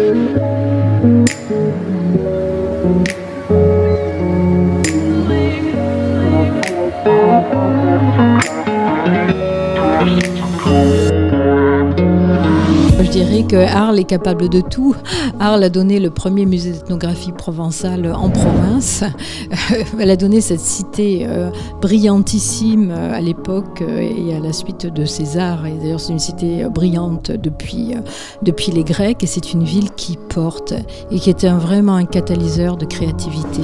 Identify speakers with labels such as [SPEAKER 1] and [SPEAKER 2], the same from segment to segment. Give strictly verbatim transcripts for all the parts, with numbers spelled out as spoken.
[SPEAKER 1] Je dirais que Arles est capable de tout. Arles a donné le premier musée d'ethnographie provençale en province. Elle a donné cette cité euh, brillantissime à l'époque et à la suite de César. Et d'ailleurs, c'est une cité brillante depuis, euh, depuis les Grecs. Et c'est une ville qui porte et qui était un, vraiment un catalyseur de créativité.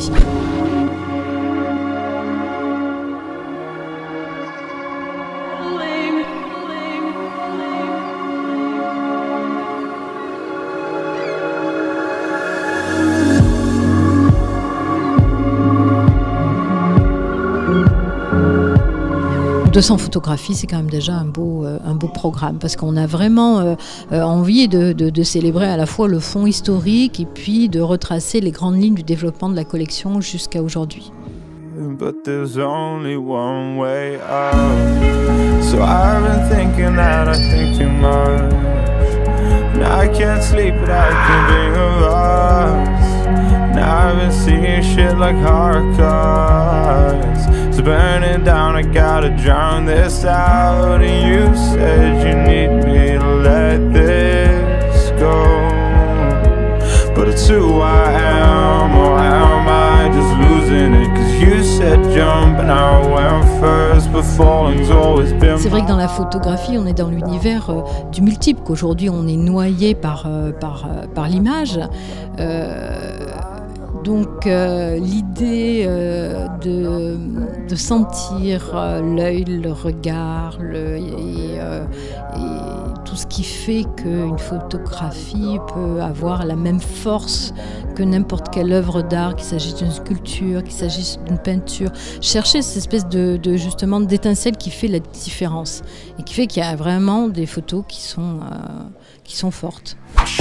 [SPEAKER 1] deux cents photographies, c'est quand même déjà un beau, euh, un beau programme parce qu'on a vraiment euh, euh, envie de, de, de célébrer à la fois le fond historique et puis de retracer les grandes lignes du développement de la collection jusqu'à aujourd'hui.
[SPEAKER 2] But there's only one way out. So I've been thinking that I think too much. Now I can't sleep without thinking of us. Now I've been seeing shit like hard cards. It's burning down, I gotta drown this out. And you said you need me to let this go. But it's who I am, or am I just losing it? Cause you said jump and I went first, but falling's always been.
[SPEAKER 1] C'est vrai que dans la photographie, on est dans l'univers euh, du multiple, qu'aujourd'hui on est noyé par, euh, par, euh, par l'image. Euh, Donc euh, l'idée euh, de, de sentir euh, l'œil, le regard le, et, euh, et tout ce qui fait qu'une photographie peut avoir la même force que n'importe quelle œuvre d'art, qu'il s'agisse d'une sculpture, qu'il s'agisse d'une peinture. Chercher cette espèce de, de justement d'étincelle qui fait la différence et qui fait qu'il y a vraiment des photos qui sont, euh, qui sont fortes.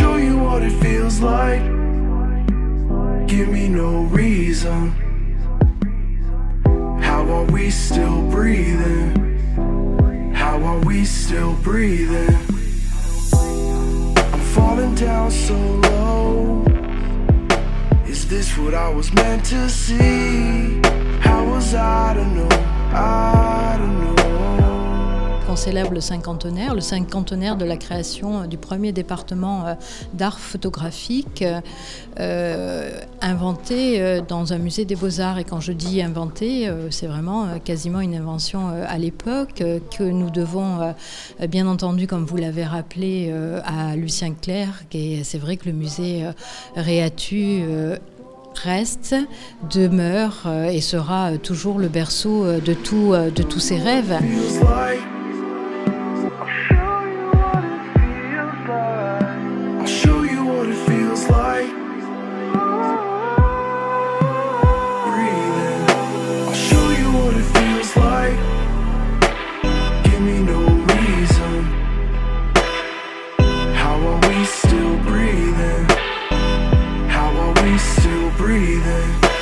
[SPEAKER 3] Give me no reason. How are we still breathing? How are we still breathing? I'm falling down so low. Is this what I was meant to see? How was I to know? I don't know.
[SPEAKER 1] On célèbre le cinquantenaire, le cinquantenaire de la création du premier département d'art photographique euh, inventé euh, dans un musée des Beaux-Arts. Et quand je dis inventé, euh, c'est vraiment euh, quasiment une invention euh, à l'époque euh, que nous devons, euh, bien entendu, comme vous l'avez rappelé, euh, à Lucien Clerc. Et c'est vrai que le musée euh, Réatu euh, reste, demeure euh, et sera euh, toujours le berceau euh, de, tout, euh, de tous ses rêves.
[SPEAKER 3] Still breathing.